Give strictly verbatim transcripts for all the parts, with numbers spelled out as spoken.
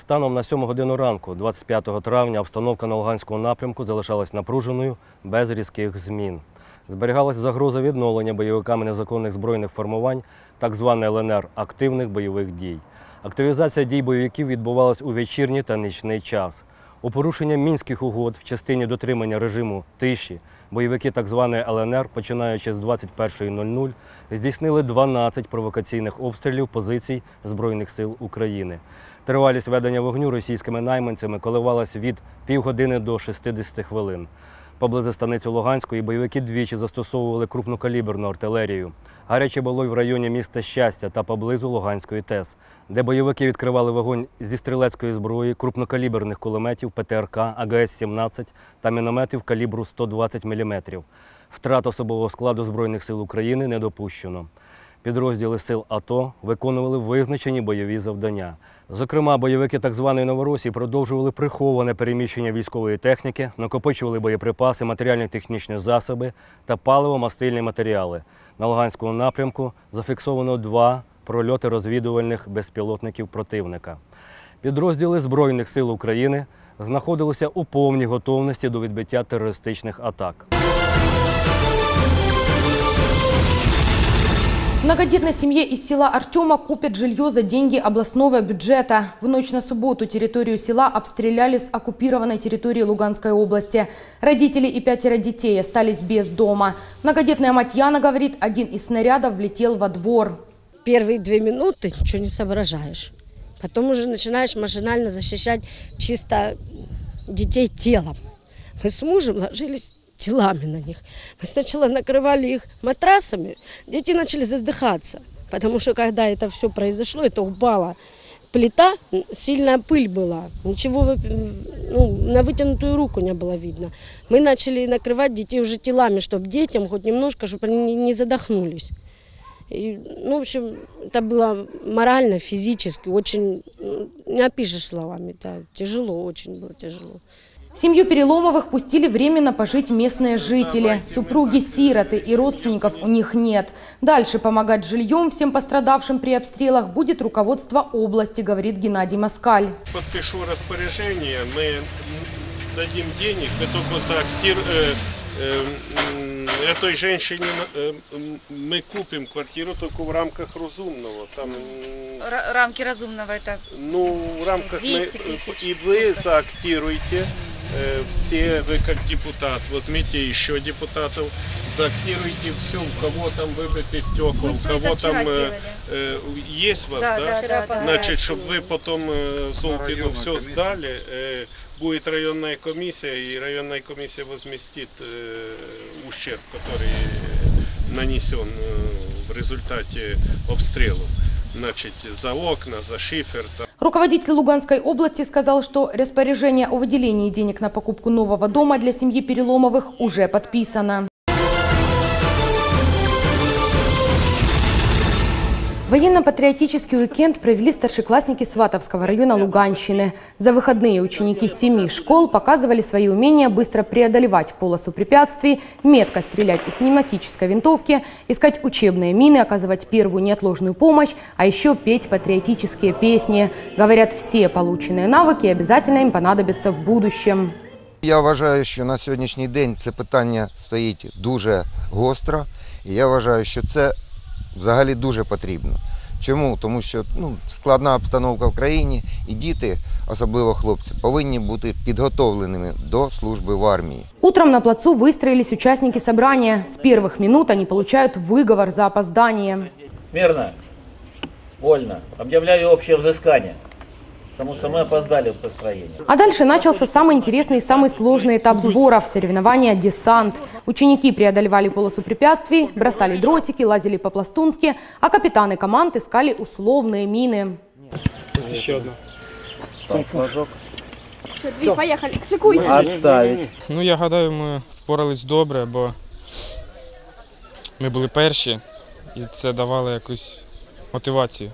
Станом на сьому годину ранку, двадцять п'ятого травня, обстановка на Луганському напрямку залишалась напруженою, без різких змін. Зберігалась загроза відновлення бойовиками незаконних збройних формувань, так званий Л Н Р, активних бойових дій. Активізація дій бойовиків відбувалась у вечірній та нічний час. У порушення Мінських угод в частині дотримання режиму тиші бойовики так званої Л Н Р, починаючи з двадцять першої нуль нуль, здійснили дванадцять провокаційних обстрілів позицій Збройних сил України. Тривалість ведення вогню російськими найманцями коливалась від півгодини до шістдесяти хвилин. Поблизу станиці Луганської бойовики двічі застосовували крупнокаліберну артилерію. Гаряче було й в районі міста Щастя та поблизу Луганської ТЕС, де бойовики відкривали вогонь зі стрілецької зброї, крупнокаліберних кулеметів П Т Р К, А Г С сімнадцять та мінометів калібру сто двадцять міліметрів. Втрат особового складу Збройних сил України не допущено. Підрозділи сил А Т О виконували визначені бойові завдання. Зокрема, бойовики так званої Новоросії продовжували приховане переміщення військової техніки, накопичували боєприпаси, матеріально-технічні засоби та паливо-мастильні матеріали. На Луганському напрямку зафіксовано два прольоти розвідувальних безпілотників противника. Підрозділи Збройних сил України знаходилися у повній готовності до відбиття терористичних атак. Многодетной семье из села Артема купят жилье за деньги областного бюджета. В ночь на субботу территорию села обстреляли с оккупированной территории Луганской области. Родители и пятеро детей остались без дома. Многодетная мать Яна говорит, один из снарядов влетел во двор. Первые две минуты ничего не соображаешь. Потом уже начинаешь машинально защищать чисто детей телом. Мы с мужем ложились телами на них. Мы сначала накрывали их матрасами, дети начали задыхаться, потому что когда это все произошло, это упала плита, сильная пыль была, ничего, ну, на вытянутую руку не было видно. Мы начали накрывать детей уже телами, чтобы детям хоть немножко, чтобы они не задохнулись. И, ну, в общем, это было морально, физически, очень, не опишешь словами, это тяжело, очень было тяжело. Семью Переломовых пустили временно пожить местные жители. Супруги сироты и родственников у них нет. Дальше помогать жильем всем пострадавшим при обстрелах будет руководство области, говорит Геннадий Москаль. Подпишу распоряжение, мы дадим денег, мы только за актир, э, э, этой женщине э, мы купим квартиру только в рамках разумного. Там, Р рамки разумного это ну, в рамках двести тысяч. И вы заактируете. Все, вы как депутат, возьмите еще депутатов, заактируйте все, у кого там выбиты стекла, у кого там э, есть вас, да? Да, да, да, Значит, чтобы вы потом э, Золкину все сдали, э, будет районная комиссия, и районная комиссия возместит э, ущерб, который нанесен э, в результате обстрелов. Значит, за окна, за шифер. Руководитель Луганской области сказал, что распоряжение о выделении денег на покупку нового дома для семьи Переломовых уже подписано. Военно-патриотический уикенд провели старшеклассники Сватовского района Луганщины. За выходные ученики семи школ показывали свои умения быстро преодолевать полосу препятствий, метко стрелять из пневматической винтовки, искать учебные мины, оказывать первую неотложную помощь, а еще петь патриотические песни. Говорят, все полученные навыки обязательно им понадобятся в будущем. Я вважаю, що на сьогоднішній день це питання стоїть дуже гостро. І я вважаю, що це взагалі дуже потрібно. Чому? Тому що ну, складна обстановка в країні і діти, особливо хлопці, повинні бути підготовленими до служби в армії. Утром на плацу выстроились участники собрания. С первых минут они получают выговор за опоздание. Мирно, вольно. Объявляю общее взыскание. Потому что мы опоздали в построении. А дальше начался самый интересный и самый сложный этап сборов – соревнования «Десант». Ученики преодолевали полосу препятствий, бросали дротики, лазили по-пластунски, а капитаны команд искали условные мины. Еще одна. Флажок. Дві, поїхали, шикуйся. Отставить. Ну, я гадаю, ми впорались добре, бо ми були перші і це давало якусь мотивацію.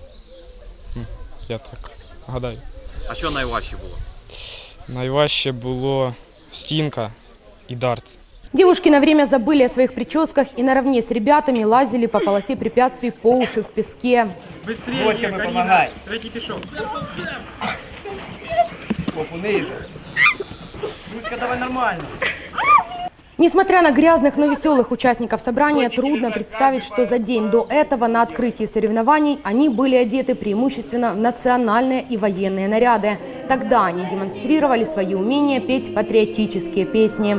Я так гадаю. А що найважче було? Найважче було стінка і дартс. Девушки на время забыли о своих прическах и наравне с ребятами лазили по полосе препятствий по уши в песке. Быстрее, помогай. Третій пішов. попу ниже. Руська, давай нормально. Несмотря на грязных, но веселых участников собрания, трудно представить, что за день до этого на открытии соревнований они были одеты преимущественно в национальные и военные наряды. Тогда они демонстрировали свои умения петь патриотические песни.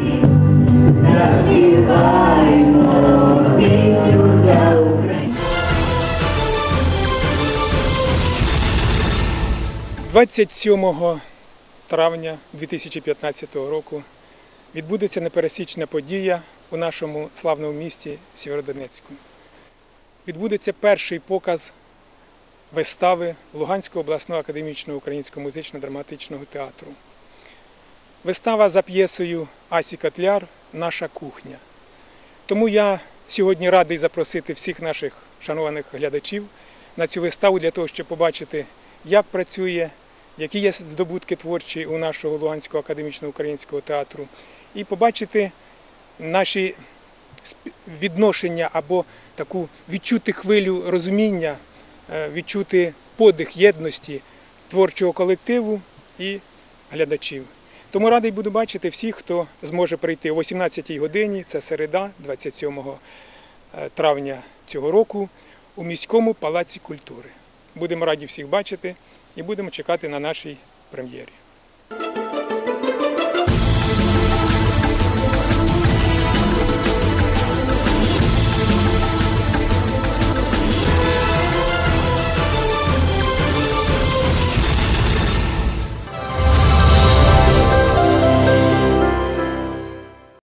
двадцять сьомого травня дві тисячі п'ятнадцятого року відбудеться непересічна подія у нашому славному місті Сєвєродонецьку. Відбудеться перший показ вистави Луганського обласного академічного українського музично-драматичного театру. Вистава за п'єсою Асі Котляр «Наша кухня». Тому я сьогодні радий запросити всіх наших шанованих глядачів на цю виставу для того, щоб побачити, як працює, які є здобутки творчі у нашого Луганського академічного українського театру, і побачити наші відношення або таку відчути хвилю розуміння, відчути подих єдності творчого колективу і глядачів. Тому радий буду бачити всіх, хто зможе прийти о вісімнадцятій годині, це середа, двадцять сьомого травня цього року, у міському палаці культури. Будемо раді всіх бачити і будемо чекати на нашій прем'єрі.